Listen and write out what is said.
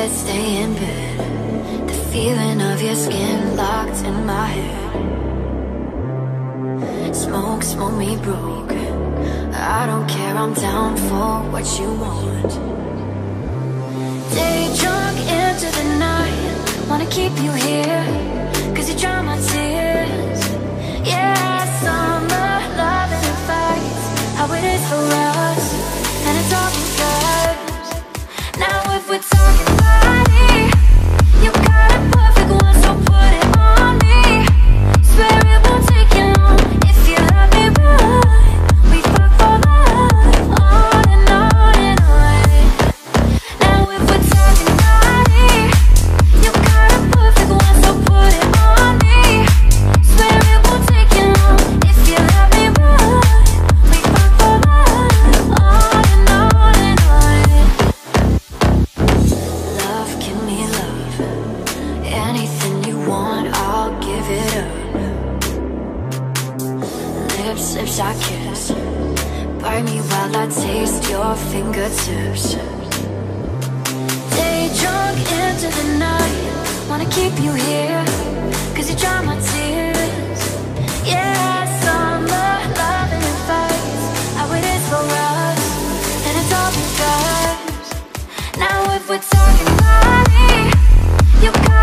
bed, stay in bed. The feeling of your skin locked in my head. Smoke, smoke me broke. I don't care, I'm down for what you want. Day drunk into the night, wanna keep you here, cause you dry my tears. Yeah, summer, loving and fights, how it is for us, and it's all because. Now if we're talking body, you got a perfect one, so put it on me. Swear it won't take you long, if you love me right, we fuck for life, on and on and on. Now if we're talking body, you got a perfect one, so put it on me. Swear it won't take you long, if you love me right, we fuck for life, on and on and on. Love, give me love, anything you want, I'll give it up. Lips, lips I kiss, bite me while I taste your fingertips. Day drunk into the night, wanna keep you here, cause you dry my tears. Yeah, summer, loving and fights, how it is for us, and it's all because. Now if we're talking body, you got